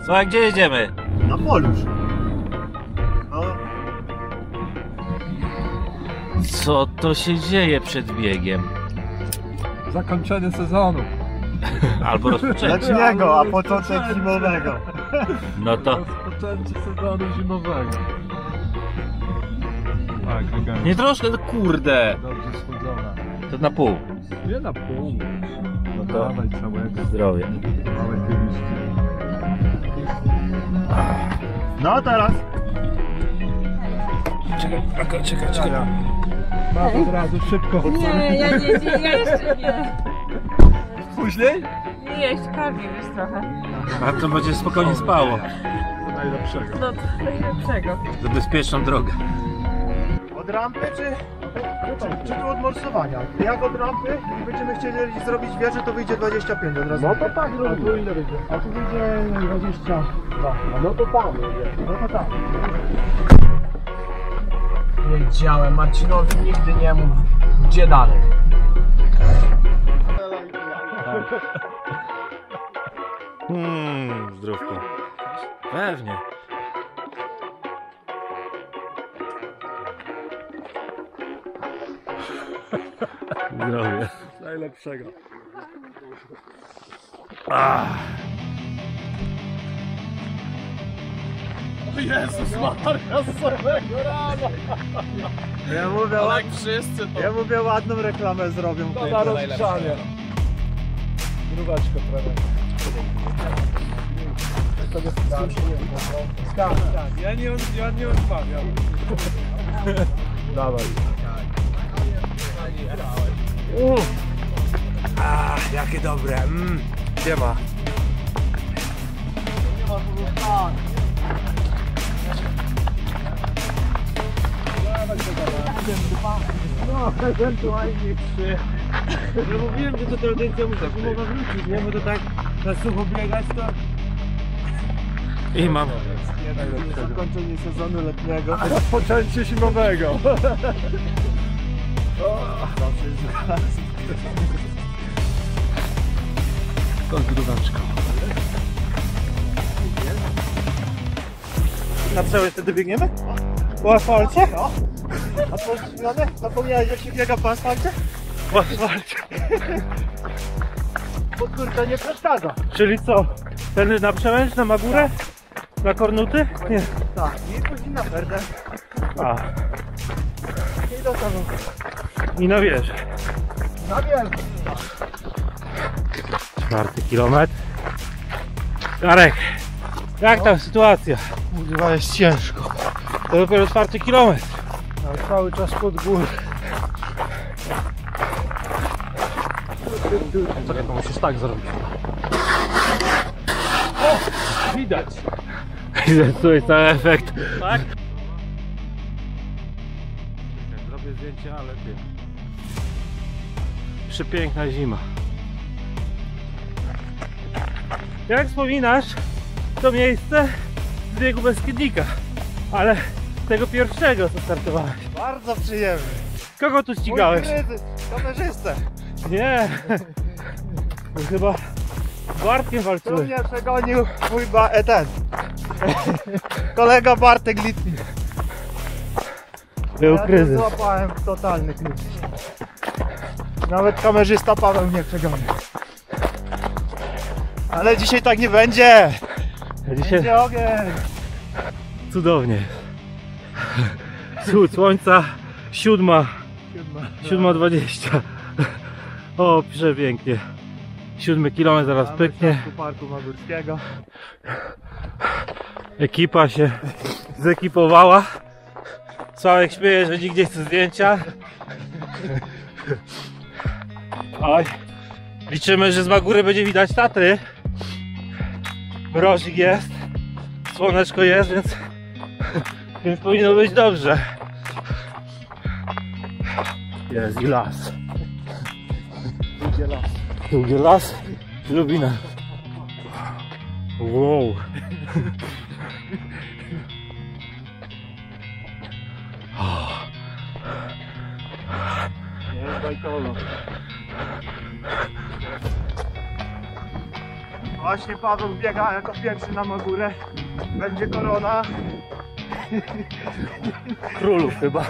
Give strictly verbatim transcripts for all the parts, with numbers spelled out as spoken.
Słuchaj, gdzie jedziemy? Na Polusz. No. Co to się dzieje przed biegiem? Zakończenie sezonu. Albo rozpoczęcie. Letniego, a początek zimowego. No to Rozpoczęcie sezonu zimowego. Tak, elegancko. nie troszkę, no kurde. Dobrze schłodzona. To na pół. Nie na pół. No to Dawaj całego. zdrowie. Małe kieliszki. No teraz. Czekaj, czekaj, czekaj, czekaj. Masz od razu szybko. Nie, ja nie, nie, ja jeszcze nie. Później? Nie, jeszcze karmię już trochę. A to będzie spokojnie spało. Najlepszego. No to najlepszego. Za bezpieczną drogę. Od rampy czy, czy tu od morsowania? Jak od rampy będziemy chcieli zrobić wieżę, to wyjdzie dwadzieścia pięć od razu. No to tak, a tu ile wyjdzie? A tu wyjdzie dwadzieścia dwa. No to tam wyjdzie. No to tam. Wiedziałem, Marcinowi nigdy nie mów, gdzie dalej. Mmm, zdrówko. Pewnie. Zdrowie. Najlepszego. Ah. O Jezus Maria, z samego rana. Ja mówię, Ale ład... jak wszyscy to... ja mówię ładną reklamę zrobią. To na rozgrzanie. Mróweczko prawie. Tak, tak. Ja nie, ja nie odmawiam. Dawaj. A, jakie dobre. Mm. Gdzie ma? No, ewentualnie trzy. No mówiłem, że to tradycja musi umowa wrócić, nie? Bo to tak na sucho biegać to... I mam. Zakończenie sezonu letniego. Rozpoczęcie zimowego. To z grubaczką. Na przełęcz wtedy biegniemy? Po asfalcie? A to zmianę? Zapomniałeś, jak się biega po asfalcie? Po asfalcie. Bo kurka nie przeszkadza. Czyli co? Ten na przełęcz, na Magurę? Na Kornuty? Nie. Tak, i później na perdę. A. I do tego. I na wieżę. Na wielką. Czwarty kilometr. Darek, jak tam sytuacja? Kurwa, jest ciężko. To dopiero czwarty kilometr. Ale cały czas pod górę. Czekaj, to musisz tak zrobić. O! Widać! Zepsułeś cały efekt. Tak? Zrobię zdjęcie, ale ty. Przepiękna zima. Jak wspominasz to miejsce z biegu Beskidnika, ale tego pierwszego co startowałeś. Bardzo przyjemny. Kogo tu ścigałeś? Mój kryzys, kamerzystę. Nie. To chyba z Bartkiem Tu walczyłeś. mnie przegonił mój ba e, ten. Kolega Bartek Litwin. Był Ja kryzys. tu złapałem totalny kryzys. Nawet kamerzysta Paweł mnie przegonił. Ale dzisiaj tak nie będzie. Dzisiaj Będzie ogień. cudownie. Wschód słońca, siódma, siódma dwadzieścia. O, przepięknie. Siódmy kilometr zaraz Mamy pyknie. w środku Parku Magórskiego. Ekipa się zekipowała. Sławek śmieje, że nikt nie chce zdjęcia. Oj. Liczymy, że z Magóry będzie widać Tatry. Mrozik jest, słoneczko jest, więc, więc powinno być dobrze. Jest i las. Idzie las. Długi las, Lubina. Wow. Nie, Bajkolo. Właśnie Paweł biega jako pierwszy na Magurę. Będzie korona. Królów chyba.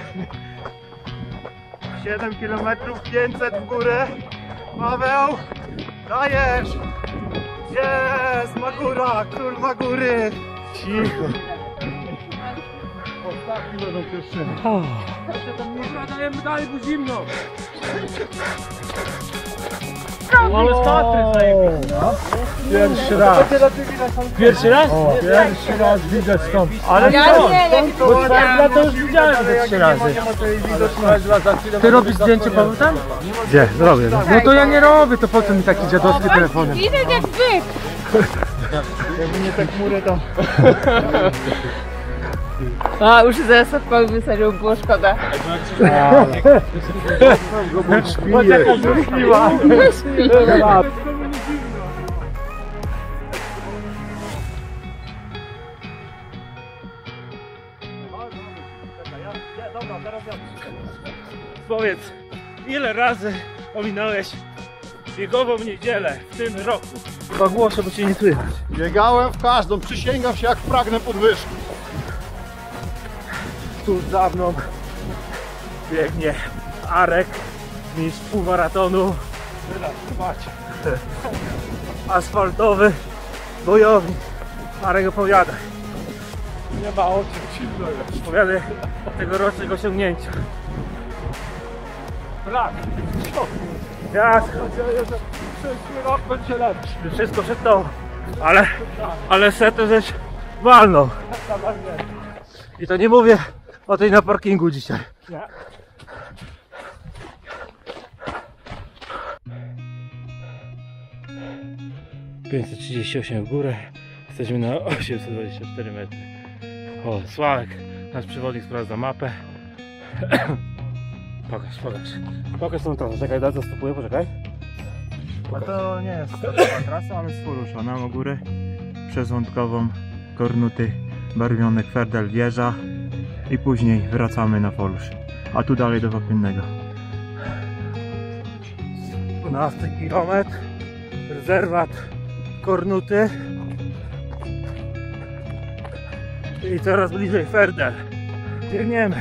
siedem kilometrów, pięćset w górę. Paweł, dajesz! Jest! Magura! Król Magury! Cicho. Ostatni będą pierwszymi. Dajemy dalej, bo zimno. Mamy staty Pierwszy raz. Pierwszy raz? O, pierwszy raz widzę stąd. Ale Ja co? nie, ja nie Bo twoja lata już widziałem ze trzy razy. Ty robisz zdjęcie Paweł tam? Gdzie? Zrobię. No. No to ja nie robię, to po co mi taki dziadowski telefonem? Widać jak byk. Jakby nie te chmury to... A, już zaraz odpał wysadził, było szkoda. Bo taka złośliwa. Powiedz, ile razy ominąłeś biegową niedzielę w tym roku? Chyba głoszę, bo cię nie słychać. Biegałem w każdą, przysięgam się jak pragnę podwyżki. Tu za mną biegnie Arek, mistrz półmaratonu. Asfaltowy bojownik. Arek, opowiadaj. Nie ma o czym silno jest. Opowiadaj tegorocznych osiągnięcia. Brak. Jak? Przyszły rok będzie lepszy. Wszystko przed tobą. Ale, ale setę żeś walnął. I to nie mówię o tej na parkingu dzisiaj. Nie. pięćset trzydzieści osiem w górę. Jesteśmy na osiemset dwadzieścia cztery metry. O, Sławek, nasz przewodnik, sprawdza mapę. Pokaż, pokaż. Pokaż tą trasę. Czekaj, da, zastopuję, poczekaj. A to nie jest taka trasa, ale z Folusza na Magurę. Przez Wątkową, Kornuty, Barwionek, Ferdel, Wieża. I później wracamy na Folusz. A tu dalej do Wapiennego. dwunasty kilometr. Rezerwat Kornuty. I coraz bliżej Ferdel. Biegniemy.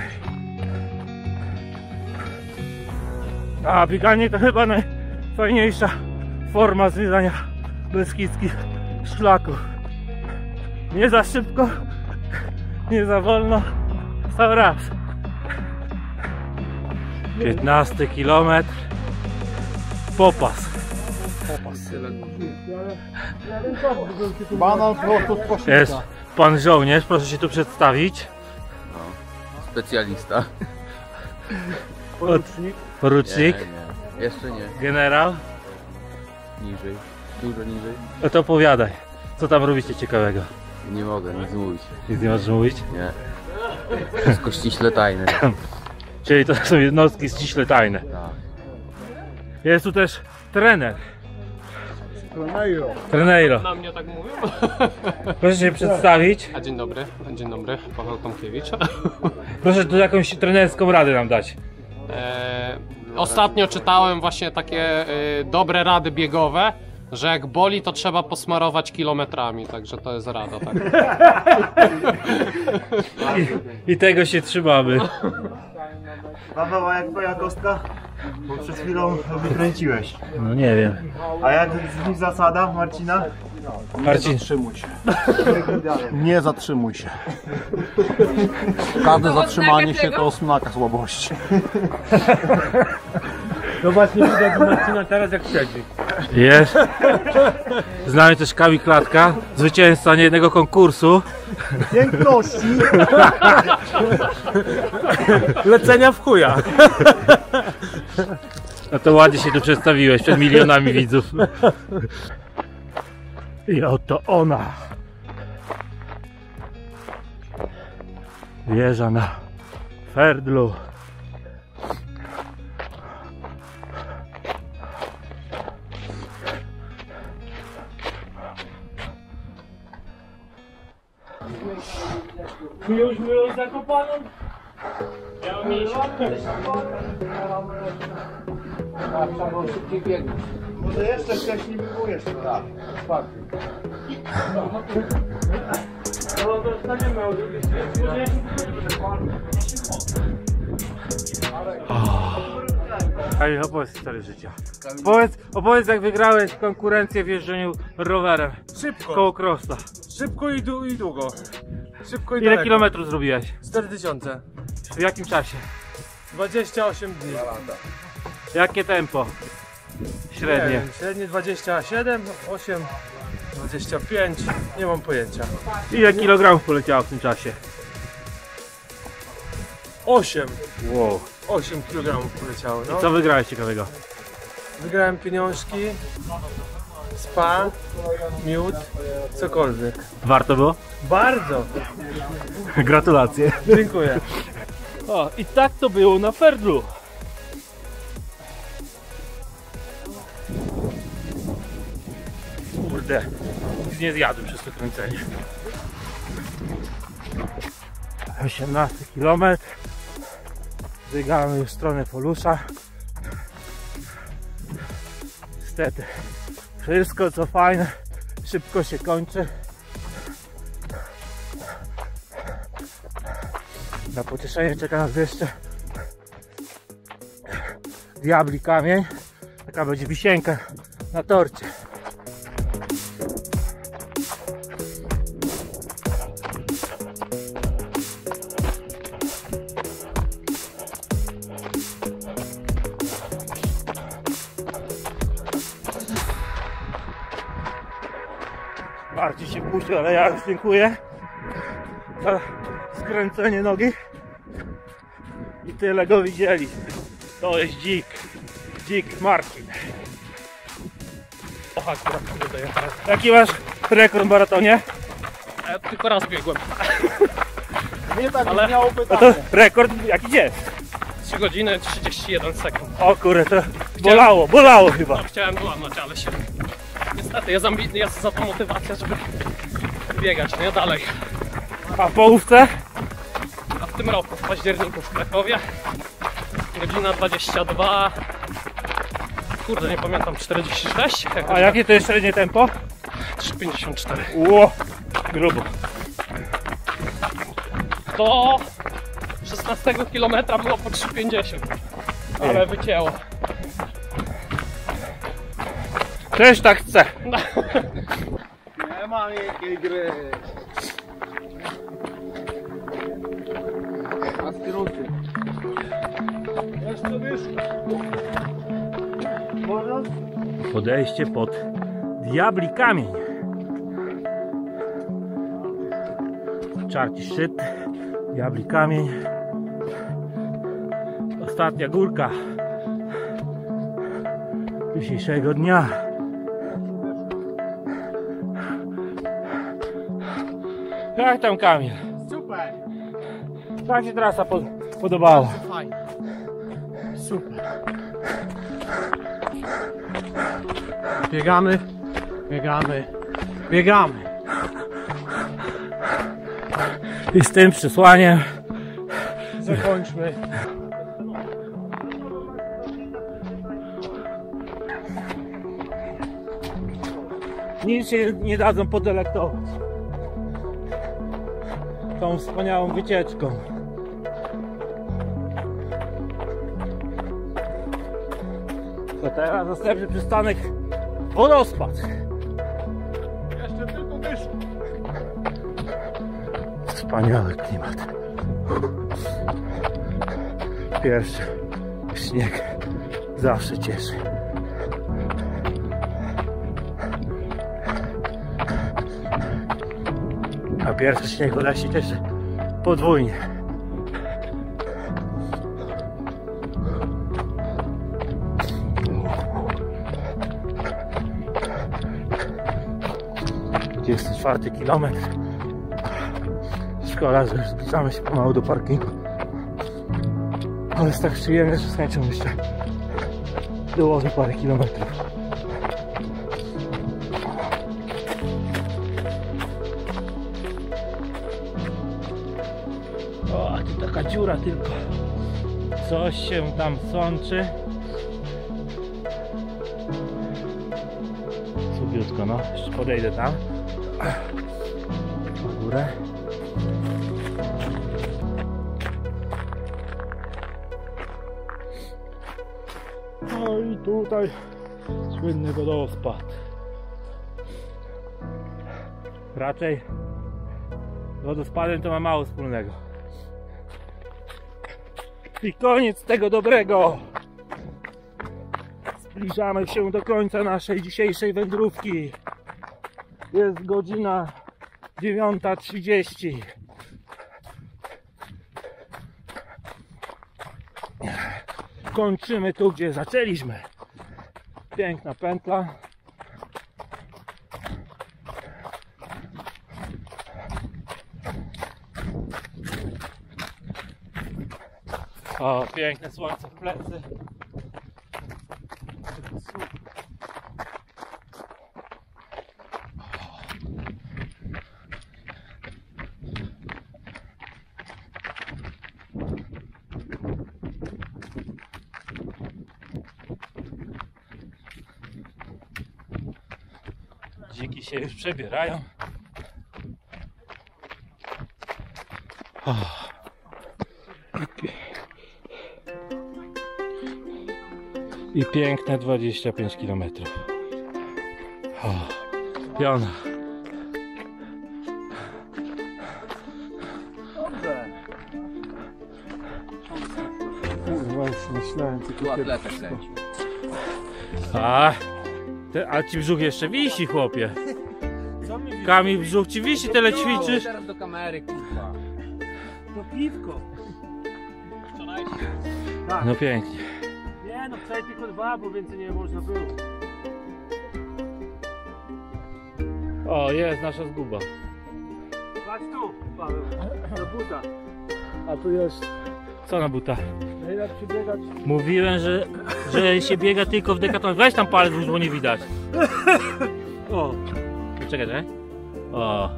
A bieganie to chyba najfajniejsza forma zwiedzania beskidzkich szlaków. Nie za szybko, nie za wolno, cały raz. piętnasty kilometr. Popas. Banan prosto z koszyka. Jest pan żołnierz, proszę się tu przedstawić. Specjalista. Porucznik. Porucznik. Nie, nie. Jeszcze nie. Generał. Niżej. Dużo niżej. No to opowiadaj, co tam robicie ciekawego? Nie mogę nic mówić. Nic nie możesz mówić? Nie. Wszystko ściśle tajne. Czyli to są jednostki ściśle tajne. Tak. Jest tu też trener. Treneiro. Treneiro. Na mnie tak mówią. Proszę się przedstawić. A dzień dobry, dzień dobry, Paweł Tomkiewicz. Proszę tu jakąś trenerską radę nam dać. E, ostatnio czytałem właśnie takie e, dobre rady biegowe, że jak boli, to trzeba posmarować kilometrami, także to jest rada. Tak. I, I tego się trzymamy. Paweł, a jak twoja kostka? Bo przed chwilą wykręciłeś. No nie wiem. A jak z nich zasada Marcina? Marcin, Zatrzymuj się. Nie zatrzymuj się. Każde zatrzymanie się to oznaka słabości. no właśnie widać Marcina teraz jak siedzi. Jest. Znamy też Kamil Klatka, zwycięzca niejednego konkursu. Piękności! Lecenia w chuja. No to ładnie się tu przedstawiłeś przed milionami widzów. I oto ona. Wieża na Ferdlu. Już byłem zakopaną? Ja umiem Może jeszcze wcześniej próbujesz. Tak, czwarty. No to staniemy o drugiej stronie. Ale opowiedz historię życia. Opowiedz, opowiedz jak wygrałeś konkurencję w jeżdżeniu rowerem. Szybko, Koło Crossa. szybko i, dłu- i długo. Szybko i Ile daleko. kilometrów zrobiłeś? cztery tysiące. W jakim czasie? dwadzieścia osiem dni. Jakie tempo? Średnie. Nie wiem, średnie dwadzieścia siedem, osiem, dwadzieścia pięć. Nie mam pojęcia. Ile kilogramów poleciało w tym czasie? osiem. Wow. osiem kilogramów poleciało. No. Co wygrałeś ciekawego? Wygrałem pieniążki, spa, miód, cokolwiek. Warto było? Bardzo. Gratulacje. Dziękuję. O, i tak to było na Ferdlu. Kurde, nic nie zjadłem przez to kręcenie. osiemnasty kilometr. Zbiegamy już w stronę Polusza. Niestety, wszystko co fajne szybko się kończy. Na pocieszenie czeka nas jeszcze Diabli Kamień. Taka będzie wisienka na torcie. Bardziej się puścił, ale ja już dziękuję za skręcenie nogi. I tyle go widzieli. To jest dzik. Dzik Marcin. Och, akurat kurde jechałem. Jaki masz rekord w maratonie? Ja tylko raz biegłem. Nie tak Ale- miało No pytanie. to rekord jaki jest? trzy godziny trzydzieści jeden sekund. O kurde, to bolało, bolało chyba. No, chciałem złamać, ale się... Niestety jest, ambi... jest za to motywacja, żeby biegać, nie dalej. A w połówce? A w tym roku, w październiku w Krakowie, godzina dwadzieścia dwa, kurde nie pamiętam, czterdzieści sześć? A jakie to jest średnie tempo? trzy pięćdziesiąt cztery. Ło, grubo. Do szesnastego kilometra było po trzy pięćdziesiąt, ale wycięło. Też tak chcę. Nie ma miękkiej gry. A skróty. Jeszcze wyżej. Podejście pod Diabli Kamień. Czarci szczyt, Diabli Kamień. Ostatnia górka dzisiejszego dnia. Jak tam Kamil? Super. Jak się trasa pod, podobała? Fajnie. Super. Biegamy, biegamy, biegamy. I z tym przesłaniem Zakończmy. nic się nie dadzą podelektować tą wspaniałą wycieczką. To teraz następny przystanek wodospad. Jeszcze tylko wyżej. Wspaniały klimat. Pierwszy śnieg zawsze cieszy. A pierwszy śnieg w lesie cieszy podwójnie. dwudziesty czwarty kilometr. Szkoda, że już zbliżamy się pomału do parkingu. Ale jest tak przyjemnie, że z chęcią jeszcze dołożę parę kilometrów. O, a tu taka dziura tylko. Coś się tam sączy. blisko, no. Jeszcze podejdę tam. Na górę. No i tutaj słynny wodospad. Raczej z wodospadem to ma mało wspólnego. I koniec tego dobrego! Zbliżamy się do końca naszej dzisiejszej wędrówki. Jest godzina dziewiąta trzydzieści. Kończymy tu, gdzie zaczęliśmy. Piękna pętla. O, piękne słońce w plecy. Dziki się już przebierają. Oh. I piękne dwadzieścia pięć kilometrów. Oh. Piona. Kurwa, już myślałem, co Tu atletę kręcił. A, te, a ci brzuch jeszcze wisi, chłopie. Kamil, brzuch ci wisi, tyle ćwiczysz. Teraz do kamery, kurwa. To piwko. No pięknie. Nie no, wczoraj tylko dwa, bo więcej nie można było. O, jest nasza zguba. Patrz tu, Paweł, do buta. A tu jest Co na buta? najlepszy biegacz. Mówiłem, że, że się biega tylko w Decathlon. Weź tam palec włóż, bo nie widać. O, Czekaj, czekaj. O.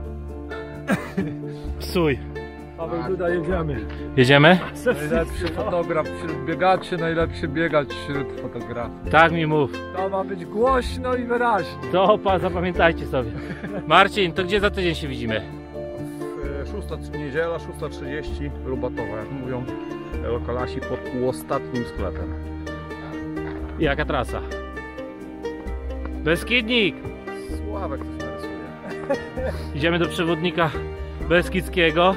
Psuj. Paweł, tutaj jedziemy. Jedziemy? Najlepszy fotograf wśród biegaczy, najlepszy biegacz wśród fotografów. Tak mi mów. To ma być głośno i wyraźnie. To pa, zapamiętajcie sobie. Marcin, to gdzie za tydzień się widzimy? Szósta niedziela, szósta trzydzieści, Lubatowa, jak mówią lokalasi, pod ostatnim sklepem. I jaka trasa? Beskidnik! Sławek coś narysuje. Idziemy do przewodnika beskidzkiego.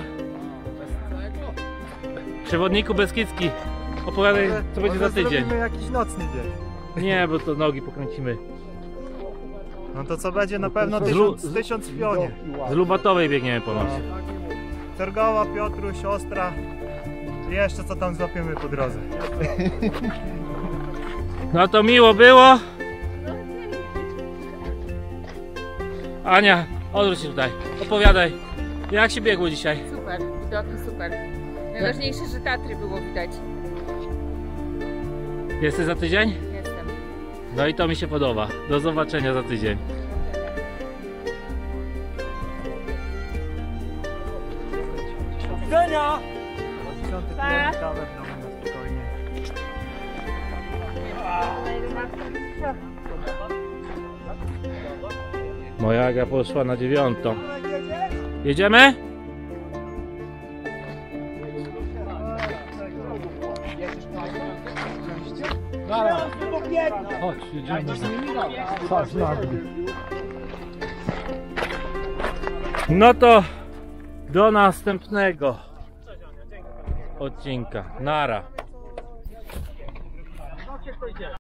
Przewodniku beskidzki, opowiadaj, co będzie za tydzień. Zrobimy jakiś nocny bieg. Nie, bo to nogi pokręcimy. No to co będzie na pewno Z tysiąc, Lu- tysiąc w pionie. Z Lubatowej biegniemy ponoć. Targowa, Piotruś, Ostra. I jeszcze co tam złapiemy po drodze. No to miło było. Ania, odwróć się tutaj. Opowiadaj, jak się biegło dzisiaj? Super, widoki super. Najważniejsze, że Tatry było widać. Jesteś za tydzień? Jestem. No i to mi się podoba. Do zobaczenia za tydzień. widzenia! dziesiąty Pa. kilometr kawę w domu na spokojnie. Moja Aga poszła na dziewiątą. Jedziemy? Chodź, jedziemy. Chodź, nagli. No to do następnego odcinka. Nara.